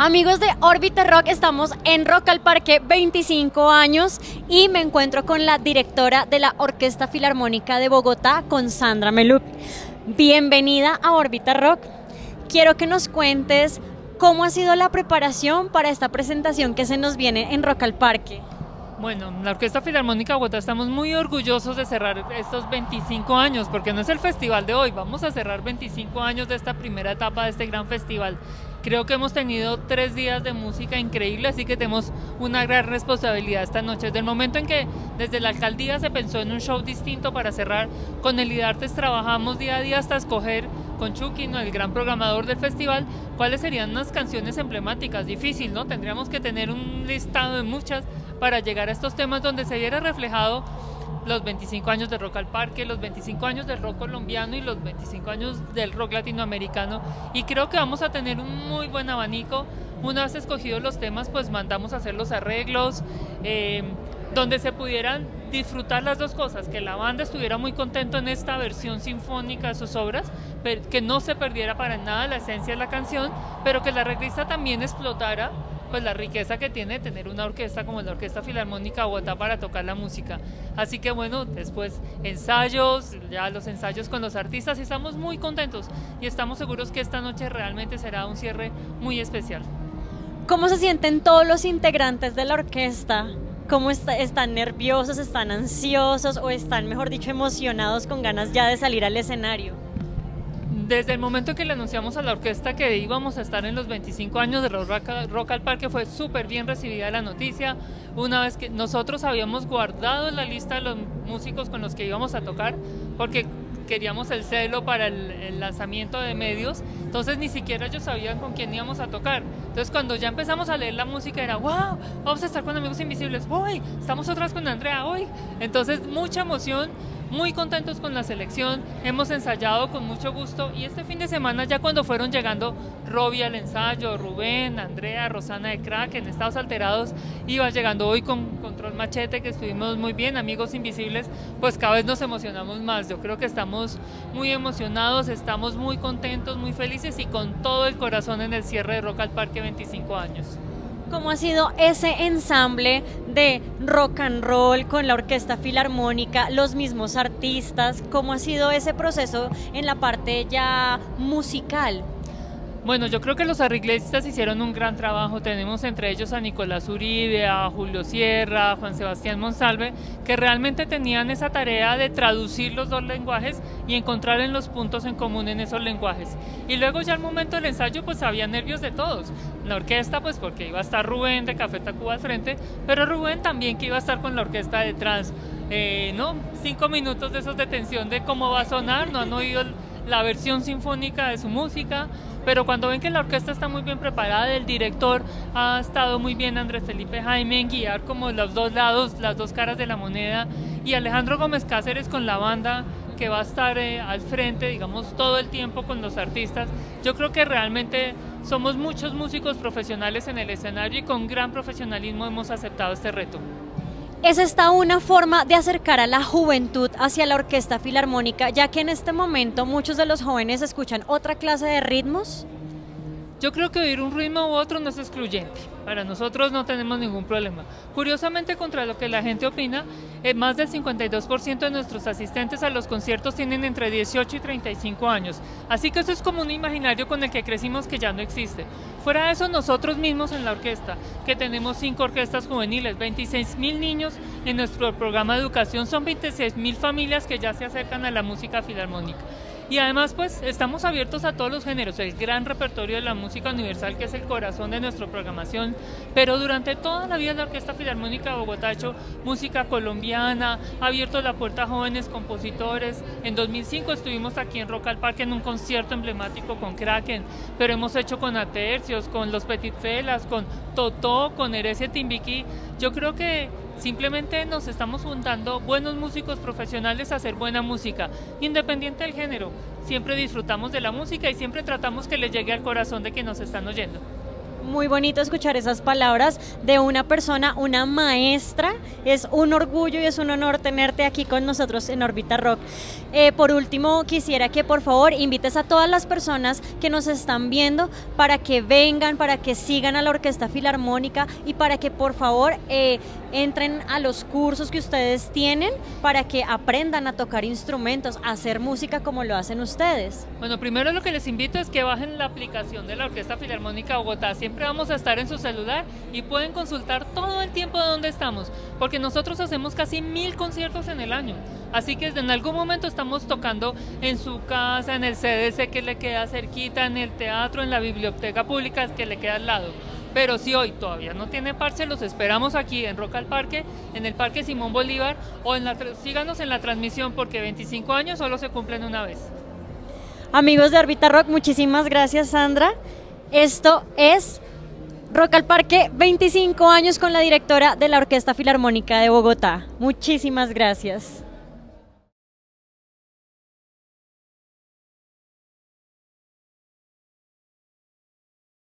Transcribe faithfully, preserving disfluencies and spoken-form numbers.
Amigos de Órbita Rock, estamos en Rock al Parque veinticinco años y me encuentro con la directora de la Orquesta Filarmónica de Bogotá, con Sandra Meluc. Bienvenida a Órbita Rock. Quiero que nos cuentes cómo ha sido la preparación para esta presentación que se nos viene en Rock al Parque. Bueno, la Orquesta Filarmónica de Bogotá estamos muy orgullosos de cerrar estos veinticinco años, porque no es el festival de hoy, vamos a cerrar veinticinco años de esta primera etapa de este gran festival. Creo que hemos tenido tres días de música increíble, así que tenemos una gran responsabilidad esta noche. Desde el momento en que desde la alcaldía se pensó en un show distinto para cerrar, con el IDARTES trabajamos día a día hasta escoger con Chucky, ¿no?, el gran programador del festival, cuáles serían unas canciones emblemáticas. Difícil, ¿no? Tendríamos que tener un listado de muchas para llegar a estos temas donde se viera reflejado los veinticinco años del Rock al Parque, los veinticinco años del rock colombiano y los veinticinco años del rock latinoamericano, y creo que vamos a tener un muy buen abanico. Una vez escogidos los temas, pues mandamos a hacer los arreglos, eh, donde se pudieran disfrutar las dos cosas, que la banda estuviera muy contento en esta versión sinfónica de sus obras, pero que no se perdiera para nada la esencia de la canción, pero que la arreglista también explotara pues la riqueza que tiene tener una orquesta como la Orquesta Filarmónica de Bogotá para tocar la música. Así que bueno, después ensayos, ya los ensayos con los artistas, y estamos muy contentos y estamos seguros que esta noche realmente será un cierre muy especial. ¿Cómo se sienten todos los integrantes de la orquesta? ¿Cómo está, están nerviosos, están ansiosos o están, mejor dicho, emocionados con ganas ya de salir al escenario? Desde el momento que le anunciamos a la orquesta que íbamos a estar en los veinticinco años de Rock, Rock al Parque, fue súper bien recibida la noticia. Una vez que nosotros habíamos guardado la lista de los músicos con los que íbamos a tocar, porque queríamos el celo para el, el lanzamiento de medios, entonces ni siquiera ellos sabían con quién íbamos a tocar. Entonces cuando ya empezamos a leer la música era wow, vamos a estar con Amigos Invisibles, uy, estamos otra vez con Andrea, uy. Entonces mucha emoción, muy contentos con la selección, hemos ensayado con mucho gusto, y este fin de semana ya cuando fueron llegando Robbie al ensayo, Rubén, Andrea, Rosana de Crack en Estados Alterados, iba llegando hoy con Control Machete, que estuvimos muy bien, Amigos Invisibles, pues cada vez nos emocionamos más. Yo creo que estamos muy emocionados, estamos muy contentos, muy felices y con todo el corazón en el cierre de Rock al Parque veinticinco años. ¿Cómo ha sido ese ensamble de rock and roll con la Orquesta Filarmónica, los mismos artistas? ¿Cómo ha sido ese proceso en la parte ya musical? Bueno, yo creo que los arreglistas hicieron un gran trabajo. Tenemos entre ellos a Nicolás Uribe, a Julio Sierra, a Juan Sebastián Monsalve, que realmente tenían esa tarea de traducir los dos lenguajes y encontrar en los puntos en común en esos lenguajes. Y luego ya al momento del ensayo pues había nervios de todos. La orquesta pues porque iba a estar Rubén de Café Tacuba al frente, pero Rubén también que iba a estar con la orquesta detrás. Eh, ¿no? Cinco minutos de esos de tensión de cómo va a sonar, no han oído el, la versión sinfónica de su música, pero cuando ven que la orquesta está muy bien preparada, el director ha estado muy bien, Andrés Felipe Jaime, en guiar como los dos lados, las dos caras de la moneda, y Alejandro Gómez Cáceres con la banda que va a estar eh, al frente, digamos, todo el tiempo con los artistas. Yo creo que realmente somos muchos músicos profesionales en el escenario y con gran profesionalismo hemos aceptado este reto. ¿Es esta una forma de acercar a la juventud hacia la Orquesta Filarmónica, ya que en este momento muchos de los jóvenes escuchan otra clase de ritmos? Yo creo que oír un ritmo u otro no es excluyente. Para nosotros no tenemos ningún problema. Curiosamente, contra lo que la gente opina, eh, más del cincuenta y dos por ciento de nuestros asistentes a los conciertos tienen entre dieciocho y treinta y cinco años. Así que eso es como un imaginario con el que crecimos que ya no existe. Fuera de eso, nosotros mismos en la orquesta, que tenemos cinco orquestas juveniles, veintiséis mil niños en nuestro programa de educación, son veintiséis mil familias que ya se acercan a la música filarmónica. Y además pues estamos abiertos a todos los géneros, el gran repertorio de la música universal que es el corazón de nuestra programación, pero durante toda la vida la Orquesta Filarmónica de Bogotá ha hecho música colombiana, ha abierto la puerta a jóvenes compositores. En dos mil cinco estuvimos aquí en Rock al Parque en un concierto emblemático con Kraken, pero hemos hecho con Atercios, con Los Petit Felas, con Totó, con Heresia Timbiquí. Yo creo que simplemente nos estamos juntando buenos músicos profesionales a hacer buena música, independiente del género. Siempre disfrutamos de la música y siempre tratamos que le llegue al corazón de quienes nos están oyendo. Muy bonito escuchar esas palabras de una persona, una maestra. Es un orgullo y es un honor tenerte aquí con nosotros en Órbita Rock. Eh, por último, quisiera que por favor invites a todas las personas que nos están viendo para que vengan, para que sigan a la Orquesta Filarmónica y para que por favor eh, entren a los cursos que ustedes tienen para que aprendan a tocar instrumentos, a hacer música como lo hacen ustedes. Bueno, primero lo que les invito es que bajen la aplicación de la Orquesta Filarmónica Bogotá. Siempre vamos a estar en su celular y pueden consultar todo el tiempo de dónde estamos, porque nosotros hacemos casi mil conciertos en el año. Así que en algún momento estamos tocando en su casa, en el C D C que le queda cerquita, en el teatro, en la biblioteca pública que le queda al lado. Pero si hoy todavía no tiene parche, los esperamos aquí en Rock al Parque, en el Parque Simón Bolívar, o en la, síganos en la transmisión porque veinticinco años solo se cumplen una vez. Amigos de Órbita Rock, muchísimas gracias, Sandra. Esto es Rock al Parque, veinticinco años con la directora de la Orquesta Filarmónica de Bogotá. Muchísimas gracias.